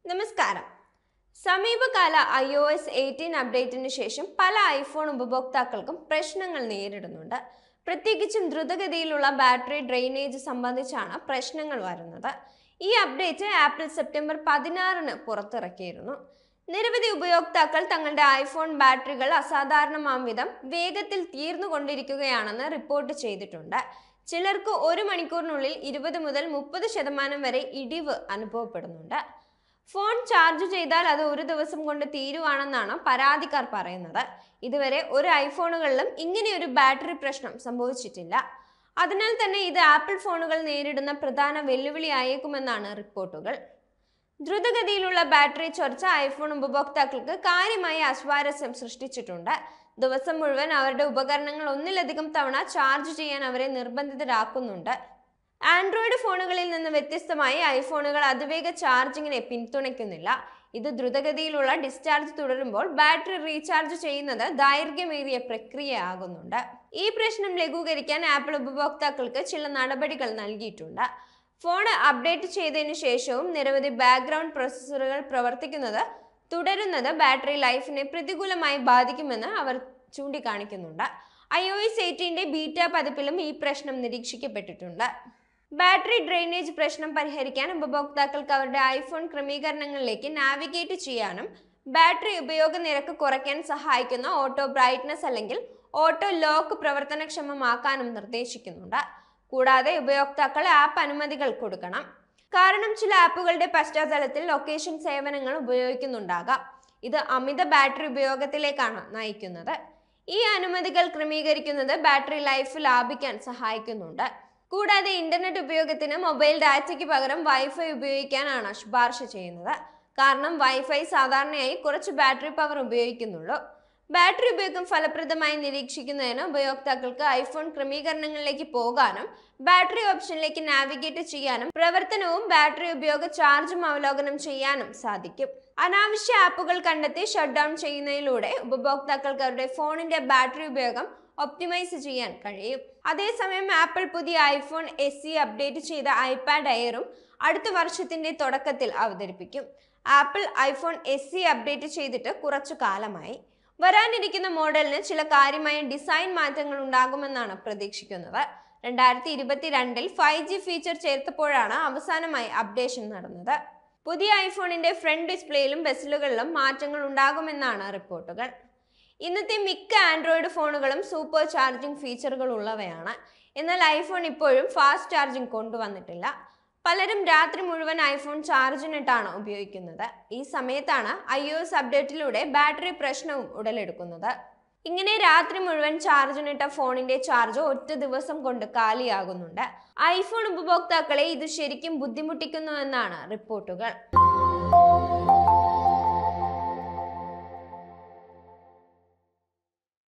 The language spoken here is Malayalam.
നമസ്കാരം. സമീപകാല iOS 18 അപ്ഡേറ്റിന് ശേഷം പല ഐഫോൺ ഉപഭോക്താക്കൾക്കും പ്രശ്നങ്ങൾ നേരിടുന്നുണ്ട്. പ്രത്യേകിച്ചും ദ്രുതഗതിയിലുള്ള ബാറ്ററി ഡ്രെയിനേജ് സംബന്ധിച്ചാണ് പ്രശ്നങ്ങൾ വരുന്നത്. ഈ അപ്ഡേറ്റ് ആപ്പിൾ സെപ്റ്റംബർ 16-ന് പുറത്തിറക്കിയിരുന്നു. നിരവധി ഉപയോക്താക്കൾ തങ്ങളുടെ ഐഫോൺ ബാറ്ററികൾ അസാധാരണമാം വിധം വേഗത്തിൽ തീർന്നുകൊണ്ടിരിക്കുകയാണെന്ന് റിപ്പോർട്ട് ചെയ്തിട്ടുണ്ട്. ചിലർക്ക് 1 മണിക്കൂറിനുള്ളിൽ 20 മുതൽ 30% വരെ ഇടിവ് അനുഭവപ്പെടുന്നുണ്ട്. ഫോൺ ചാർജ് ചെയ്താൽ അത് ഒരു ദിവസം കൊണ്ട് തീരുവാണെന്നാണ് പരാതിക്കാർ പറയുന്നത്. ഇതുവരെ ഒരു ഐഫോണുകളിലും ഇങ്ങനെയൊരു ബാറ്ററി പ്രശ്നം സംഭവിച്ചിട്ടില്ല. അതിനാൽ തന്നെ ഇത് ആപ്പിൾ ഫോണുകൾ നേരിടുന്ന പ്രധാന വെല്ലുവിളിയായേക്കുമെന്നാണ് റിപ്പോർട്ടുകൾ. ദ്രുതഗതിയിലുള്ള ബാറ്ററി ചോർച്ച ഐഫോൺ ഉപഭോക്താക്കൾക്ക് കാര്യമായ അസ്വാരസ്യം സൃഷ്ടിച്ചിട്ടുണ്ട്. ദിവസം മുഴുവൻ അവരുടെ ഉപകരണങ്ങൾ ഒന്നിലധികം തവണ ചാർജ് ചെയ്യാൻ അവരെ നിർബന്ധിതരാക്കുന്നുണ്ട്. ആൻഡ്രോയിഡ് ഫോണുകളിൽ നിന്ന് വ്യത്യസ്തമായി ഐഫോണുകൾ അതിവേഗ ചാർജിങ്ങിനെ പിന്തുണയ്ക്കുന്നില്ല. ഇത് ദ്രുതഗതിയിലുള്ള ഡിസ്ചാർജ് തുടരുമ്പോൾ ബാറ്ററി റീചാർജ് ചെയ്യുന്നത് ദൈർഘ്യമേറിയ പ്രക്രിയയാകുന്നുണ്ട്. ഈ പ്രശ്നം ലഘൂകരിക്കാൻ ആപ്പിൾ ഉപഭോക്താക്കൾക്ക് ചില നടപടികൾ നൽകിയിട്ടുണ്ട്. ഫോൺ അപ്ഡേറ്റ് ചെയ്തതിനു ശേഷവും നിരവധി ബാക്ക്ഗ്രൗണ്ട് പ്രോസസ്സറുകൾ പ്രവർത്തിക്കുന്നത് തുടരുന്നത് ബാറ്ററി ലൈഫിനെ പ്രതികൂലമായി ബാധിക്കുമെന്ന് അവർ ചൂണ്ടിക്കാണിക്കുന്നുണ്ട്. iOS 18 ബീറ്റ പതിപ്പിലും ഈ പ്രശ്നം നിരീക്ഷിക്കപ്പെട്ടിട്ടുണ്ട്. ബാറ്ററി ഡ്രെയിനേജ് പ്രശ്നം പരിഹരിക്കാൻ ഉപഭോക്താക്കൾക്ക് അവരുടെ ഐഫോൺ ക്രമീകരണങ്ങളിലേക്ക് നാവിഗേറ്റ് ചെയ്യാനും ബാറ്ററി ഉപയോഗ നിരക്ക് കുറയ്ക്കാൻ സഹായിക്കുന്ന ഓട്ടോ ബ്രൈറ്റ്നസ് അല്ലെങ്കിൽ ഓട്ടോ ലോക്ക് പ്രവർത്തനക്ഷമമാക്കാനും നിർദ്ദേശിക്കുന്നുണ്ട്. കൂടാതെ ഉപയോക്താക്കൾ ആപ്പ് അനുമതികൾ കൊടുക്കണം. കാരണം ചില ആപ്പുകളുടെ പശ്ചാത്തലത്തിൽ ലൊക്കേഷൻ സേവനങ്ങൾ ഉപയോഗിക്കുന്നുണ്ടാകാം. ഇത് അമിത ബാറ്ററി ഉപയോഗത്തിലേക്കാണ് നയിക്കുന്നത്. ഈ അനുമതികൾ ക്രമീകരിക്കുന്നത് ബാറ്ററി ലൈഫ് ലാഭിക്കാൻ സഹായിക്കുന്നുണ്ട്. കൂടാതെ ഇന്റർനെറ്റ് ഉപയോഗത്തിന് മൊബൈൽ ഡാറ്റയ്ക്ക് പകരം വൈഫൈ ഉപയോഗിക്കാനാണ് ശുപാർശ ചെയ്യുന്നത്. കാരണം വൈഫൈ സാധാരണയായി കുറച്ച് ബാറ്ററി പവർ ഉപയോഗിക്കുന്നുള്ളൂ. ബാറ്ററി ഉപയോഗം ഫലപ്രദമായി നിരീക്ഷിക്കുന്നതിന് ഉപയോക്താക്കൾക്ക് ഐഫോൺ ക്രമീകരണങ്ങളിലേക്ക് പോകാനും ബാറ്ററി ഓപ്ഷനിലേക്ക് നാവിഗേറ്റ് ചെയ്യാനും പ്രവർത്തനവും ബാറ്ററി ഉപയോഗ ചാർജും അവലോകനം ചെയ്യാനും സാധിക്കും. അനാവശ്യ ആപ്പുകൾ കണ്ടെത്തി ഷട്ട് ഡൗൺ ചെയ്യുന്നതിലൂടെ ഉപഭോക്താക്കൾക്ക് അവരുടെ ഫോണിന്റെ ബാറ്ററി ഉപയോഗം ഒപ്റ്റിമൈസ് ചെയ്യാൻ കഴിയും. അതേസമയം ആപ്പിൾ പുതിയ ഐഫോൺ SE അപ്ഡേറ്റ് ചെയ്ത ഐപാഡ് എയറും അടുത്ത വർഷത്തിന്റെ തുടക്കത്തിൽ അവതരിപ്പിക്കും. ആപ്പിൾ ഐഫോൺ SE അപ്ഡേറ്റ് ചെയ്തിട്ട് കുറച്ചു കാലമായി. വരാനിരിക്കുന്ന മോഡലിന് ചില കാര്യമായ ഡിസൈൻ മാറ്റങ്ങൾ ഉണ്ടാകുമെന്നാണ് പ്രതീക്ഷിക്കുന്നത്. 2022-ൽ 5G ഫീച്ചർ ചേർത്തപ്പോഴാണ് അവസാനമായി അപ്ഡേഷൻ നടന്നത്. പുതിയ ഐഫോണിന്റെ ഫ്രണ്ട് ഡിസ്പ്ലേയിലും ബെസലുകളിലും മാറ്റങ്ങൾ ഉണ്ടാകുമെന്നാണ് റിപ്പോർട്ടുകൾ. ഇന്നത്തെ മിക്ക ആൻഡ്രോയിഡ് ഫോണുകളും സൂപ്പർ ചാർജിംഗ് ഫീച്ചറുകൾ ഉള്ളവയാണ്. എന്നാൽ ഐഫോൺ ഇപ്പോഴും ഫാസ്റ്റ് ചാർജിംഗ് കൊണ്ടുവന്നിട്ടില്ല. പലരും രാത്രി മുഴുവൻ ഐഫോൺ ചാർജിനിട്ടാണ് ഉപയോഗിക്കുന്നത്. ഈ സമയത്താണ് iOS അപ്ഡേറ്റിലൂടെ ബാറ്ററി പ്രശ്നവും ഉടലെടുക്കുന്നത്. ഇങ്ങനെ രാത്രി മുഴുവൻ ചാർജിനിട്ട ഫോണിന്റെ ചാർജ് ഒറ്റ ദിവസം കൊണ്ട് കാലിയാകുന്നുണ്ട്. ഐഫോൺ ഉപഭോക്താക്കളെ ഇത് ശരിക്കും ബുദ്ധിമുട്ടിക്കുന്നുവെന്നാണ് റിപ്പോർട്ടുകൾ.